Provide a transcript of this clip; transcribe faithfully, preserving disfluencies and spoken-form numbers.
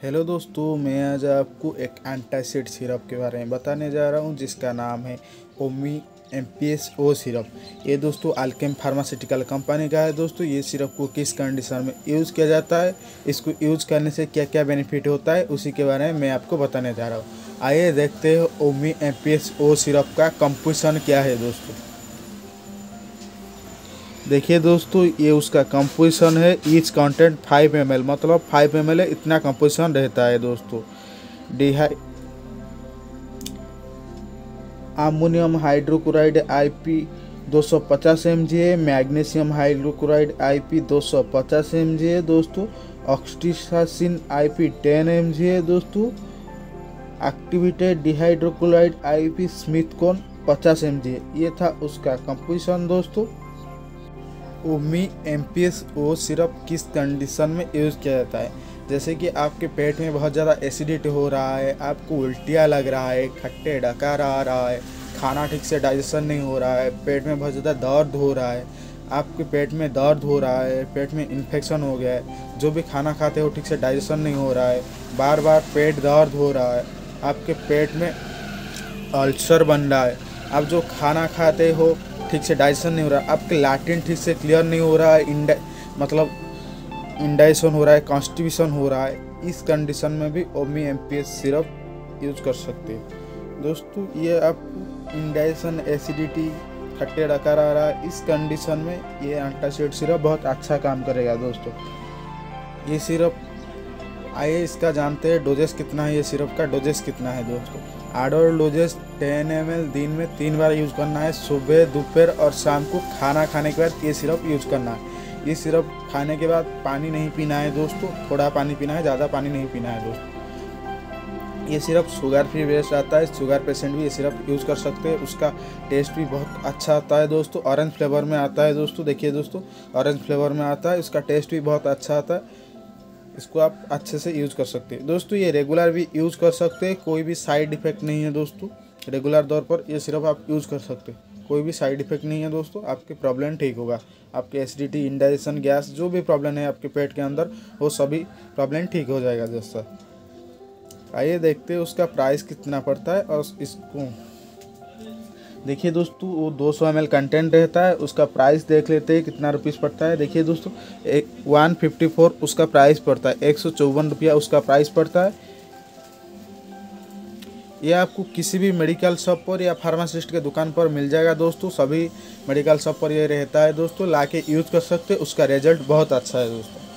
Hello दोस्तों, मैं आज आपको एक एंटासिड सिरप के बारे में बताने जा रहा हूं जिसका नाम है Omee M P S O syrup. ये दोस्तों अल्केम फार्मास्यूटिकल कंपनी का है। दोस्तों ये सिरप को किस कंडीशन में यूज़ किया जाता है, इसको यूज़ करने से क्या क्या बेनिफिट होता है, उसी के बारे में मैं आपको बताने जा रहा हूँ। आइए देखते हैं Omee M P S O syrup का कंपोजिशन क्या है। दोस्तों देखिए दोस्तों, ये उसका कंपोजिशन है। Each content five M L, मतलब फाइव एम एल है, इतना कंपोजिशन रहता है। दोस्तों डिहाई अमोनियम हाइड्रोक्लोराइड आई पी दो सौ पचास एम जी है, मैग्नीशियम हाइड्रोक्लोराइड आई पी दो सौ पचास एम जी है। दोस्तों oxetacaine I P ten M G है। दोस्तों एक्टिवेटेड डिहाइड्रोक्लोराइड आई पी स्मिथकोन पचास एम जी है। ये था उसका कंपोजिशन। दोस्तों Omee M P S O syrup किस कंडीशन में यूज़ किया जाता है, जैसे कि आपके पेट में बहुत ज़्यादा एसिडिटी हो रहा है, आपको उल्टियाँ लग रहा है, खट्टे डकार आ रहा है, खाना ठीक से डाइजेशन नहीं हो रहा है, पेट में बहुत ज़्यादा दर्द हो रहा है, आपके पेट में दर्द हो रहा है, पेट में इन्फेक्शन हो गया है, जो भी खाना खाते हो ठीक से डाइजेशन नहीं हो रहा है, बार बार पेट दर्द हो रहा है, आपके पेट में अल्सर बन रहा है, आप जो खाना खाते हो ठीक से डाइजेशन नहीं हो रहा, आपके लैट्रिन ठीक से क्लियर नहीं हो रहा है, इंडा मतलब इंडाइजेशन हो रहा है, कॉन्स्टिपेशन हो रहा है, इस कंडीशन में भी Omee M P S syrup use कर सकते हैं। दोस्तों ये आपको इंडाइजेशन, एसिडिटी, खट्टे डकार आ रहा है, इस कंडीशन में ये एंटासिड सिरप बहुत अच्छा काम करेगा। दोस्तों ये सिरप, आइए इसका जानते हैं डोजेस कितना है, ये सिरप का डोजेस कितना है। दोस्तों adult doses ten M L दिन में तीन बार यूज़ करना है, सुबह, दोपहर और शाम को खाना खाने के बाद ये सिरप यूज़ करना है। ये सिरप खाने के बाद पानी नहीं पीना है। दोस्तों थोड़ा पानी पीना है, ज़्यादा पानी नहीं पीना है। दोस्तों ये सिरप शुगर फ्री बेस्ड आता है, शुगर पेशेंट भी ये सिरप यूज़ कर सकते हैं। उसका टेस्ट भी बहुत अच्छा आता है। दोस्तों ऑरेंज फ्लेवर में आता है। दोस्तों देखिए दोस्तों, ऑरेंज फ्लेवर में आता है, इसका टेस्ट भी बहुत अच्छा आता है, इसको आप अच्छे से यूज़ कर सकते हैं। दोस्तों ये रेगुलर भी यूज़ कर सकते हैं, कोई भी साइड इफ़ेक्ट नहीं है। दोस्तों रेगुलर तौर पर ये सिरप आप यूज़ कर सकते हैं, कोई भी साइड इफ़ेक्ट नहीं है। दोस्तों आपके प्रॉब्लम ठीक होगा, आपके एसिडिटी, इंडाइजेशन, गैस, जो भी प्रॉब्लम है आपके पेट के अंदर, वो सभी प्रॉब्लम ठीक हो जाएगा। दोस्तों आइए देखते हैं उसका प्राइस कितना पड़ता है। और इसको देखिए दोस्तों, वो दो सौ एम एल कंटेंट रहता है, उसका प्राइस देख लेते हैं कितना रुपीस पड़ता है। देखिए दोस्तों, एक वन फिफ्टी फोर उसका प्राइस पड़ता है, एक सौ चौवन रुपया उसका प्राइस पड़ता है। ये आपको किसी भी मेडिकल शॉप पर या फार्मासिस्ट के दुकान पर मिल जाएगा। दोस्तों सभी मेडिकल शॉप पर ये रहता है। दोस्तों लाके यूज़ कर सकते हैं, उसका रिजल्ट बहुत अच्छा है। दोस्तों